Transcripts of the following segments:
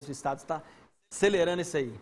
O Estado está acelerando isso aí.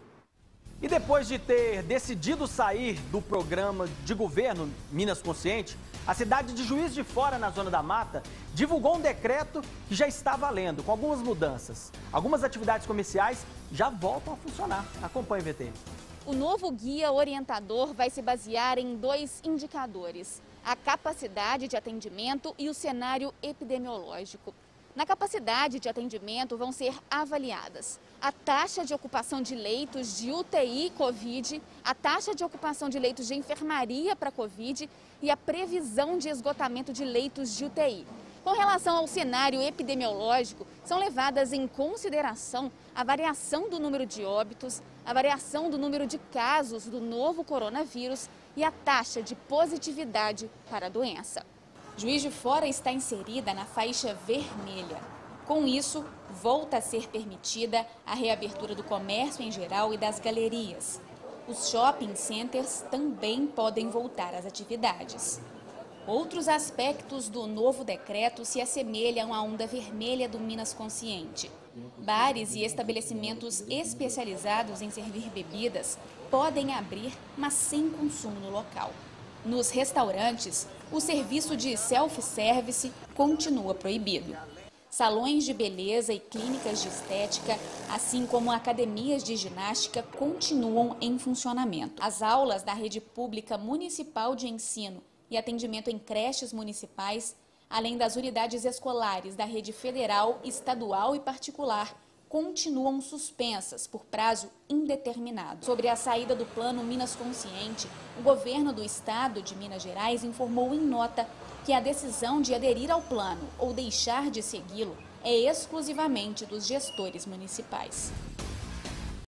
E depois de ter decidido sair do programa de governo Minas Consciente, a cidade de Juiz de Fora, na Zona da Mata, divulgou um decreto que já está valendo, com algumas mudanças. Algumas atividades comerciais já voltam a funcionar. Acompanhe o VT. O novo guia orientador vai se basear em 2 indicadores: a capacidade de atendimento e o cenário epidemiológico. Na capacidade de atendimento vão ser avaliadas a taxa de ocupação de leitos de UTI Covid, a taxa de ocupação de leitos de enfermaria para Covid e a previsão de esgotamento de leitos de UTI. Com relação ao cenário epidemiológico, são levadas em consideração a variação do número de óbitos, a variação do número de casos do novo coronavírus e a taxa de positividade para a doença. Juiz de Fora está inserida na faixa vermelha. Com isso, volta a ser permitida a reabertura do comércio em geral e das galerias. Os shopping centers também podem voltar às atividades. Outros aspectos do novo decreto se assemelham à onda vermelha do Minas Consciente. Bares e estabelecimentos especializados em servir bebidas podem abrir, mas sem consumo no local. Nos restaurantes, o serviço de self-service continua proibido. Salões de beleza e clínicas de estética, assim como academias de ginástica, continuam em funcionamento. As aulas da rede pública municipal de ensino e atendimento em creches municipais, além das unidades escolares da rede federal, estadual e particular, continuam suspensas por prazo indeterminado. Sobre a saída do Plano Minas Consciente, o governo do estado de Minas Gerais informou em nota que a decisão de aderir ao plano ou deixar de segui-lo é exclusivamente dos gestores municipais.